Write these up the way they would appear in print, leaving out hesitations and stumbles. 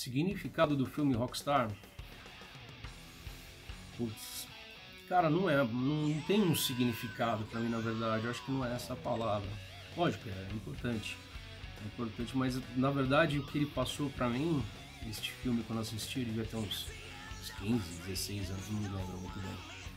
Significado do filme Rockstar? Putz, cara, não tem um significado pra mim, na verdade. Eu acho que não é essa a palavra. Lógico, é importante, mas na verdade o que ele passou pra mim, este filme, quando eu assisti, ele devia ter uns 15, 16 anos, não me lembro muito bem.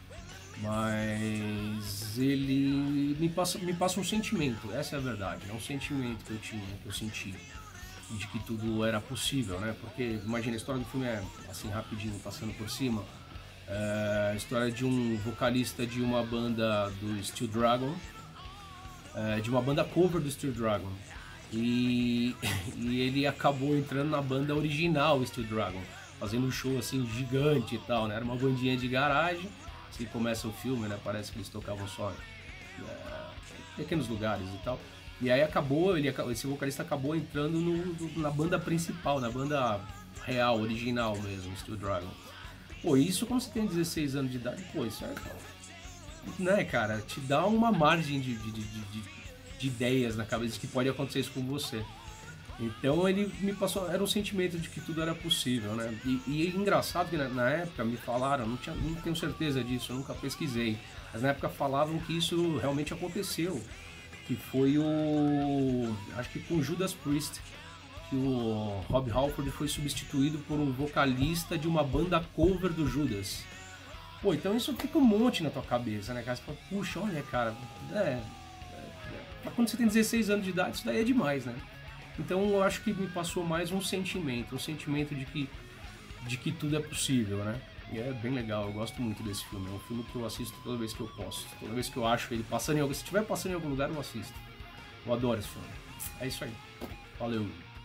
Mas ele me passa um sentimento, essa é a verdade, é um sentimento que eu tinha, que eu senti, de que tudo era possível, né? Porque imagina, a história do filme é assim, rapidinho, passando por cima. É a história de um vocalista de uma banda do Steel Dragon, de uma banda cover do Steel Dragon. E ele acabou entrando na banda original Steel Dragon, fazendo um show assim gigante e tal, né? Era uma bandinha de garagem. Se começa o filme, né? Parece que eles tocavam só em pequenos lugares e tal. E aí esse vocalista acabou entrando na banda principal, na banda real, original mesmo, Steel Dragon. Pô, isso quando você tem 16 anos de idade, pô, isso é, né, cara, te dá uma margem de ideias na cabeça de que pode acontecer isso com você. Então ele me passou, era um sentimento de que tudo era possível, né? E é engraçado que na época me falaram, não tenho certeza disso, eu nunca pesquisei, mas na época falavam que isso realmente aconteceu, que foi acho que com Judas Priest, que o Rob Halford foi substituído por um vocalista de uma banda cover do Judas. Pô, então isso fica um monte na tua cabeça, né, cara? Você fala, puxa, olha, cara, quando você tem 16 anos de idade, isso daí é demais, né? Então eu acho que me passou mais um sentimento de que tudo é possível, né? E é bem legal, eu gosto muito desse filme. É um filme que eu assisto toda vez que eu posso. Toda vez que eu acho ele passando se estiver passando em algum lugar, eu assisto. Eu adoro esse filme. É isso aí. Valeu.